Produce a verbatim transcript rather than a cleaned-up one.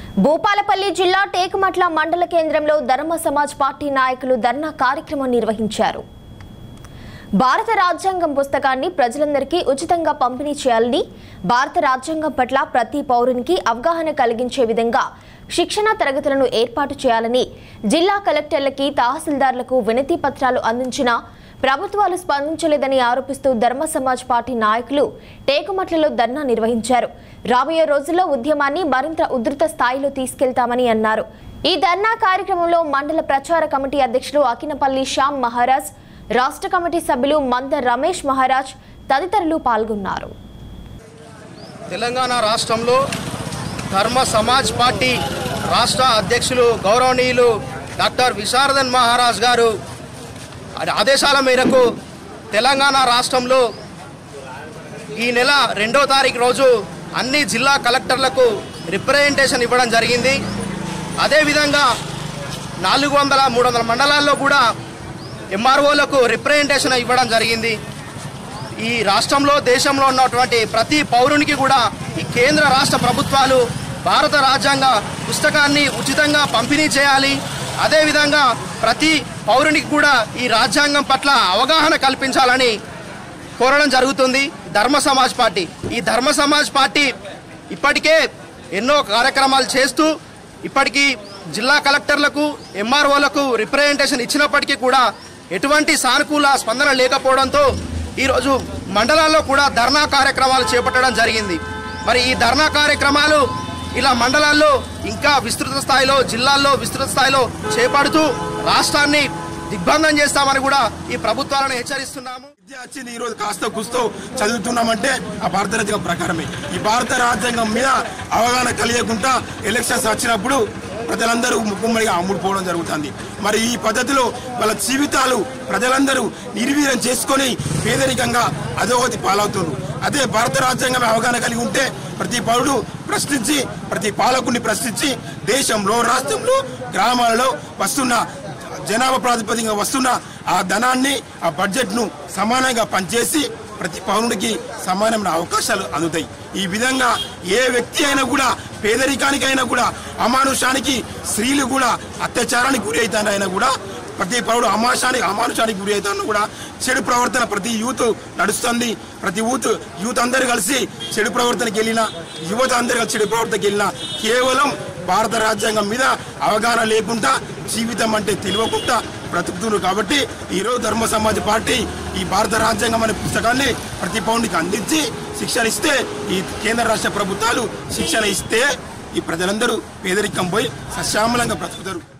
భూపాలపల్లి జిల్లా టేకుమట్ల మండల కేంద్రంలో ధర్మ సమాజ్ పార్టీ నాయకులు ధర్నా కార్యక్రమం నిర్వహించారు. భారత రాజ్యాంగం పుస్తకాన్ని ప్రజలందరికీ ఉచితంగా పంపిణీ చేయాలని, భారత రాజ్యాంగం పట్ల ప్రతి పౌరునికి అవగాహన కలిగించే విధంగా శిక్షణ తరగతులను ఏర్పాటు చేయాలని జిల్లా కలెక్టర్లకి, తహసీల్దార్లకు వినతి పత్రాలు అందించిన ప్రభుత్వాలు స్పందించలేదని ఆరోపిస్తూ ధర్మ సమాజ్ పార్టీ నాయకులు టేకుమట్లలో ధర్నా నిర్వహించారు. రాబోయే రోజుల్లో ఉద్యమాన్ని మరింత ఉధృత స్థాయిలో తీసుకెళ్తామని అన్నారు. ఈ ధర్నా కార్యక్రమంలో మండల ప్రచార కమిటీ అధ్యక్షులు అకినపల్లి శ్యామ్ మహారాజ్, రాష్ట్ర కమిటీ సభ్యులు మంద రమేష్ మహారాజ్ తదితరులు పాల్గొన్నారు. తెలంగాణ రాష్ట్రంలో ధర్మ సమాజ్ పార్టీ రాష్ట్ర అధ్యక్షులు గౌరవనీయులు డాక్టర్ విశారదన్ మహారాజ్ గారు ఆదేశాల మేరకు తెలంగాణ రాష్ట్రంలో ఈ నెల రెండో తారీఖు రోజు అన్ని జిల్లా కలెక్టర్లకు రిప్రజెంటేషన్ ఇవ్వడం జరిగింది. అదేవిధంగా నాలుగు వందల మూడు వందల మండలాల్లో కూడా ఎంఆర్ఓలకు రిప్రజెంటేషన్ ఇవ్వడం జరిగింది. ఈ రాష్ట్రంలో దేశంలో ఉన్నటువంటి ప్రతి పౌరునికి కూడా ఈ కేంద్ర రాష్ట్ర ప్రభుత్వాలు భారత రాజ్యాంగ పుస్తకాన్ని ఉచితంగా పంపిణీ చేయాలి. అదేవిధంగా ప్రతి పౌరునికి కూడా ఈ రాజ్యాంగం పట్ల అవగాహన కల్పించాలని కోరడం జరుగుతుంది ధర్మ సమాజ్ పార్టీ. ఈ ధర్మ సమాజ్ పార్టీ ఇప్పటికే ఎన్నో కార్యక్రమాలు చేస్తూ ఇప్పటికీ జిల్లా కలెక్టర్లకు, ఎంఆర్ఓలకు రిప్రజెంటేషన్ ఇచ్చినప్పటికీ కూడా ఎటువంటి సానుకూల స్పందన లేకపోవడంతో ఈరోజు మండలాల్లో కూడా ధర్నా కార్యక్రమాలు చేపట్టడం జరిగింది. మరి ఈ ధర్నా కార్యక్రమాలు ఇలా మండలాల్లో ఇంకా విస్తృత స్థాయిలో, జిల్లాల్లో విస్తృత స్థాయిలో చేపడుతూ రాష్ట్రాన్ని దిగ్బంధం చేస్తామని కూడా ఈ ప్రభుత్వాలను హెచ్చరిస్తున్నాము. విద్య వచ్చింది ఈరోజు కాస్త కూస్తో చదువుతున్నామంటే ఆ భారత రాజ్యాంగం ప్రకారమే. ఈ భారత రాజ్యాంగం మీద అవగాహన కలిగకుండా ఎలక్షన్స్ వచ్చినప్పుడు ప్రజలందరూ ముక్కుమ్మడిగా అమ్ముడుపోవడం జరుగుతుంది. మరి ఈ పద్ధతిలో వాళ్ళ జీవితాలు ప్రజలందరూ నిర్వీర్యం చేసుకొని పేదరికంగా అధోగతి పాలవుతున్నారు. అదే భారత రాజ్యాంగం అవగాహన కలిగి ఉంటే ప్రతి పౌరుడు ప్రశ్నించి, ప్రతి పాలకుడిని ప్రశ్నించి దేశంలో, రాష్ట్రంలో, గ్రామాలలో వస్తున్న జనాభా ప్రాతిపదికగా వస్తున్న ఆ ధనాన్ని, ఆ బడ్జెట్ను సమానంగా పనిచేసి ప్రతి పౌరుడికి సమానమైన అవకాశాలు అందుతాయి. ఈ విధంగా ఏ వ్యక్తి అయినా కూడా పేదరికానికైనా కూడా, అమానుషానికి, స్త్రీలు కూడా అత్యాచారానికి గురి అవుతారైనా కూడా ప్రతి పౌరుడు అమానుషానికి అమానుషానికి గురి అవుతాను కూడా చెడు ప్రవర్తన ప్రతి యూత్ నడుస్తుంది. ప్రతి యూత్ యూత్ అందరు కలిసి చెడు ప్రవర్తనకి వెళ్ళినా, యువత అందరు కలిసి చెడు ప్రవర్తనకి వెళ్ళినా కేవలం భారత రాజ్యాంగం మీద అవగాహన లేకుండా, జీవితం అంటే తెలియకుండా బ్రతుకుతున్నారు. కాబట్టి ఈరోజు ధర్మ సమాజ్ పార్టీ ఈ భారత రాజ్యాంగం అనే పుస్తకాన్ని ప్రతి పౌరునికి అందించి శిక్షణ ఇస్తే, ఈ కేంద్ర రాష్ట్ర ప్రభుత్వాలు శిక్షణ ఇస్తే ఈ ప్రజలందరూ పేదరికం పోయి సశ్యామలంగా బ్రతుకుతారు.